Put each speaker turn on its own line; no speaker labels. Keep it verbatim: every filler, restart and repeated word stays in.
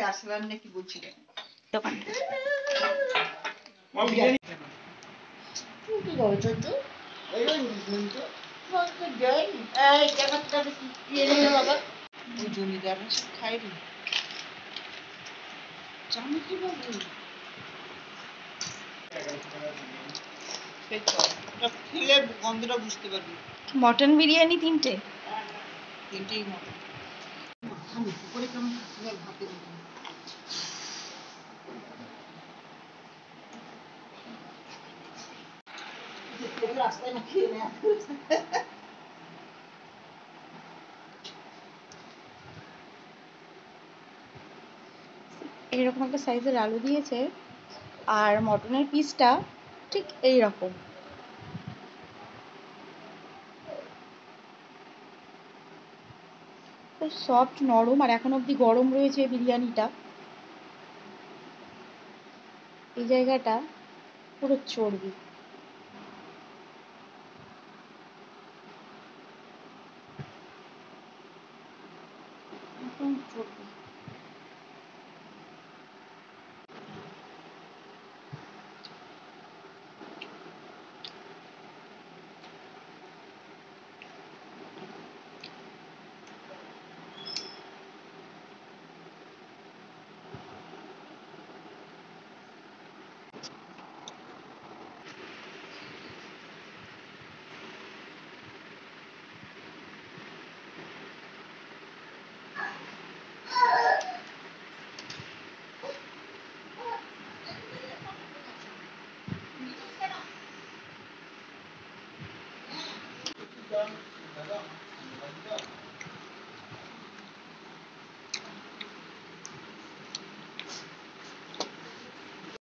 আসলাম নাকি বলছি
দোকানটা
কি করছো তো ওই তো বলতে যাই এই জায়গাটা ইয়ে নিয়ে বাবা ওই জমিদার সব খাই রে জানি কি বাবু খেলে গন্ধটা বুঝতে পারবি
মটন বিরিয়ানি তিনটে
তিনটেই মটন আমি কি করে কেমন ভাতে রাস্তায় না খেয়ে নেয়
এইরকম একটা সাইজের আলু দিয়েছে আর মটনের পিসটা ঠিক এই রকম খুব সফট নরম আর এখন অবধি গরম রয়েছে বিরিয়ানিটা এই জায়গাটা পুরো চর্বি একদম চর্বি